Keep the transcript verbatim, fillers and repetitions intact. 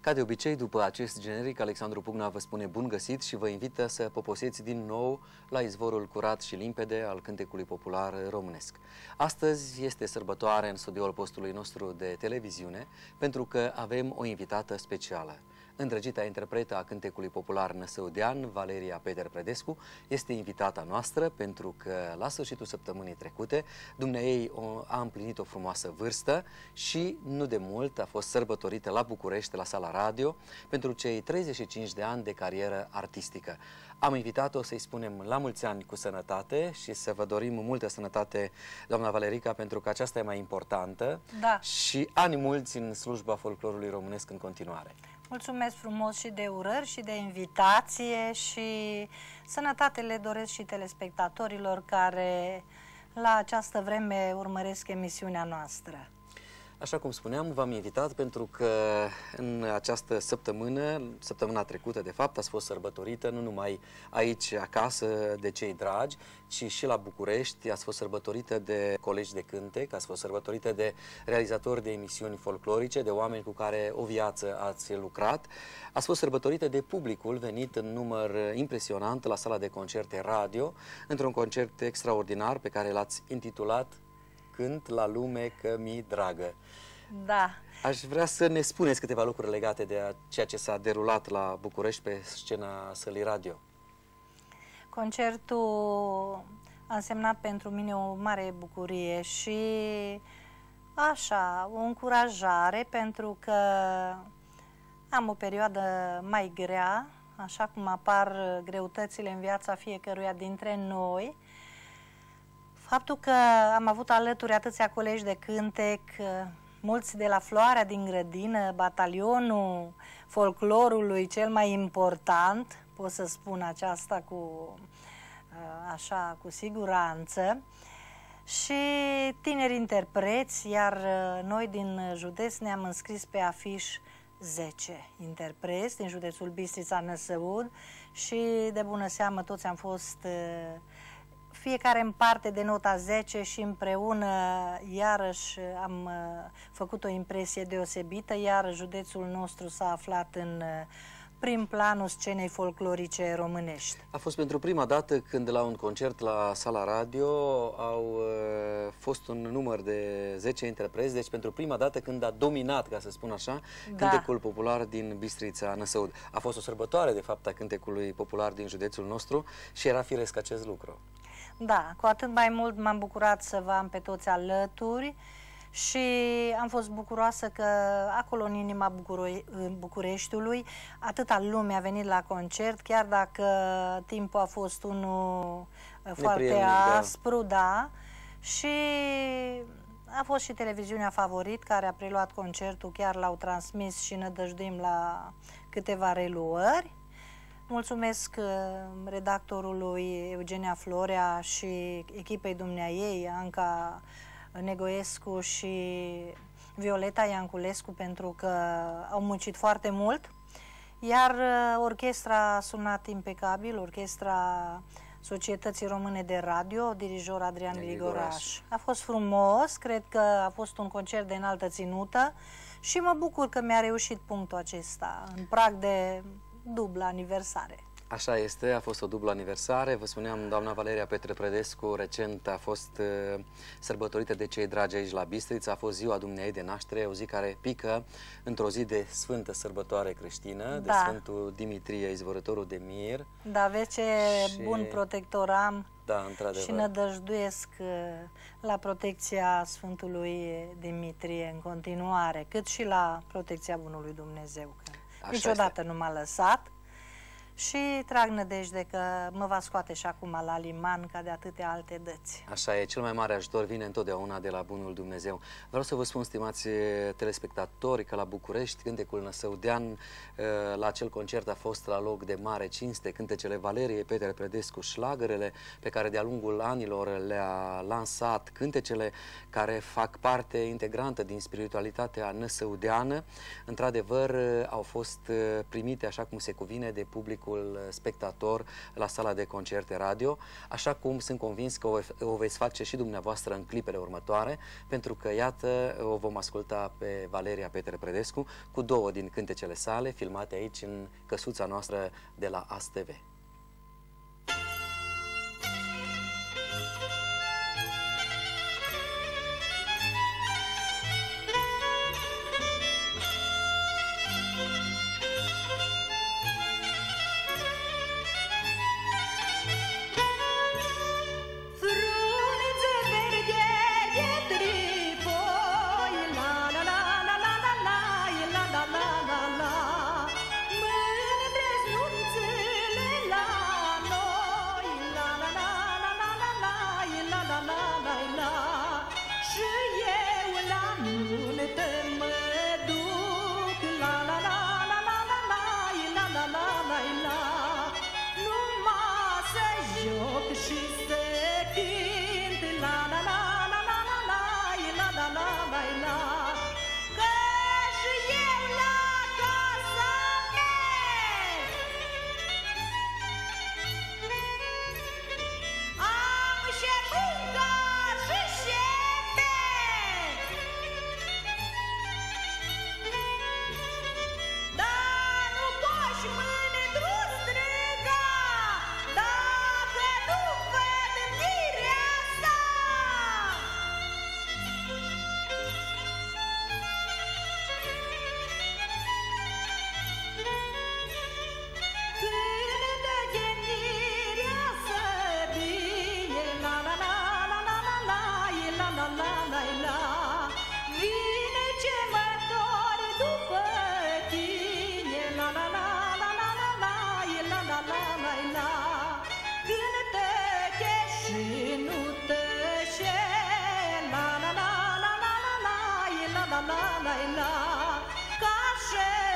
Ca de obicei, după acest generic, Alexandru Pugna vă spune bun găsit și vă invită să poposiți din nou la izvorul curat și limpede al cântecului popular românesc. Astăzi este sărbătoare în studioul postului nostru de televiziune, pentru că avem o invitată specială. Îndrăgita interpretă a cântecului popular năsăudean, Valeria Peter-Predescu, este invitata noastră pentru că la sfârșitul săptămânii trecute dumneaei a împlinit o frumoasă vârstă și nu de mult a fost sărbătorită la București, la Sala Radio, pentru cei treizeci și cinci de ani de carieră artistică. Am invitat-o să-i spunem la mulți ani cu sănătate și să vă dorim multă sănătate, doamna Valerica, pentru că aceasta e mai importantă, da. Și ani mulți în slujba folclorului românesc în continuare. Mulțumesc frumos și de urări și de invitație și sănătate le doresc și telespectatorilor care la această vreme urmăresc emisiunea noastră. Așa cum spuneam, v-am invitat pentru că în această săptămână, săptămâna trecută de fapt, ați fost sărbătorită nu numai aici acasă de cei dragi, ci și la București ați fost sărbătorită de colegi de cântec, ați fost sărbătorită de realizatori de emisiuni folclorice, de oameni cu care o viață ați lucrat, ați fost sărbătorită de publicul venit în număr impresionant la sala de concerte radio, într-un concert extraordinar pe care l-ați intitulat Cânt la lume că mi dragă. Da. Aș vrea să ne spuneți câteva lucruri legate de ceea ce s-a derulat la București pe scena sălii radio. Concertul a însemnat pentru mine o mare bucurie și așa, o încurajare, pentru că am o perioadă mai grea, așa cum apar greutățile în viața fiecăruia dintre noi. Faptul că am avut alături atâția colegi de cântec, mulți de la Floarea din grădină, batalionul folclorului cel mai important, pot să spun aceasta cu, așa, cu siguranță, și tineri interpreți, iar noi din județ ne-am înscris pe afiș zece interpreți din județul Bistrița Năsăud și de bună seamă toți am fost fiecare în parte de nota zece și împreună iarăși am făcut o impresie deosebită, iar județul nostru s-a aflat în prim planul scenei folclorice românești. A fost pentru prima dată când la un concert la Sala Radio au uh, fost un număr de zece interpreți, deci pentru prima dată când a dominat, ca să spun așa, da, cântecul popular din Bistrița Năsăud. A fost o sărbătoare, de fapt, a cântecului popular din județul nostru și era firesc acest lucru. Da, cu atât mai mult m-am bucurat să vă am pe toți alături și am fost bucuroasă că acolo, în inima Bucureștiului, atâta lume a venit la concert, chiar dacă timpul a fost unul foarte aspru, da. da, și a fost și televiziunea Favorit care a preluat concertul, chiar l-au transmis și ne dăjduim la câteva reluări. Mulțumesc redactorului Eugenia Florea și echipei dumneaei, Anca Negoescu și Violeta Ianculescu, pentru că au muncit foarte mult. Iar orchestra a sunat impecabil, orchestra Societății Române de Radio, dirijor Adrian Grigoraș. A fost frumos, cred că a fost un concert de înaltă ținută și mă bucur că mi-a reușit punctul acesta, în prag de dublă aniversare. Așa este, a fost o dublă aniversare. Vă spuneam, doamna Valeria Peter-Predescu recent a fost uh, sărbătorită de cei dragi aici la Bistrița. A fost ziua dumneei de naștere, o zi care pică într-o zi de sfântă sărbătoare creștină, da, de Sfântul Dimitrie, izvorătorul de mir. Da, vezi ce și... bun protector am, da, într-adevăr, și nădăjduiesc la protecția Sfântului Dimitrie în continuare, cât și la protecția bunului Dumnezeu. Așa niciodată este. Nu m-a lăsat și trag nădejde că mă va scoate și acum la liman ca de atâtea alte dăți. Așa e, cel mai mare ajutor vine întotdeauna de la bunul Dumnezeu. Vreau să vă spun, stimați telespectatori, că la București cântecul năsăudean la acel concert a fost la loc de mare cinste. Cântecele Valeriei Peter-Predescu, șlagărele pe care de-a lungul anilor le-a lansat, cântecele care fac parte integrantă din spiritualitatea năsăudeană, într-adevăr au fost primite așa cum se cuvine de public publicul spectator la sala de concerte radio, așa cum sunt convins că o, o veți face și dumneavoastră în clipele următoare, pentru că, iată, o vom asculta pe Valeria Petre Predescu cu două din cântecele sale, filmate aici în căsuța noastră de la A S T V. Ca